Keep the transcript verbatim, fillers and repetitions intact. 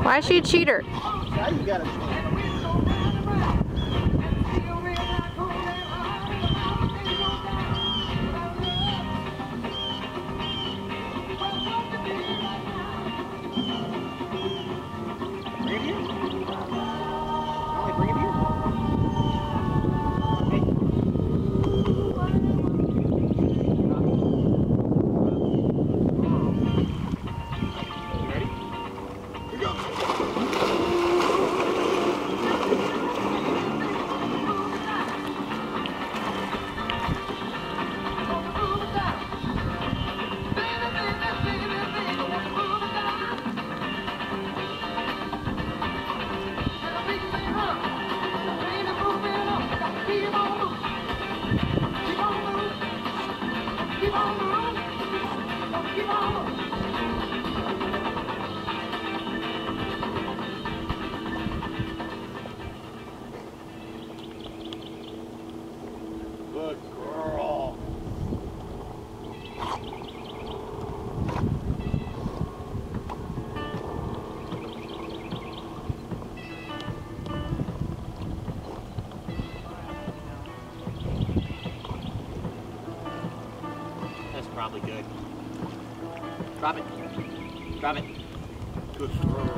Why is she a cheater? Now you gotta cheat. Bring it here. No, bring it here. Good girl. That's probably good. Drop it. Drop it. Good girl.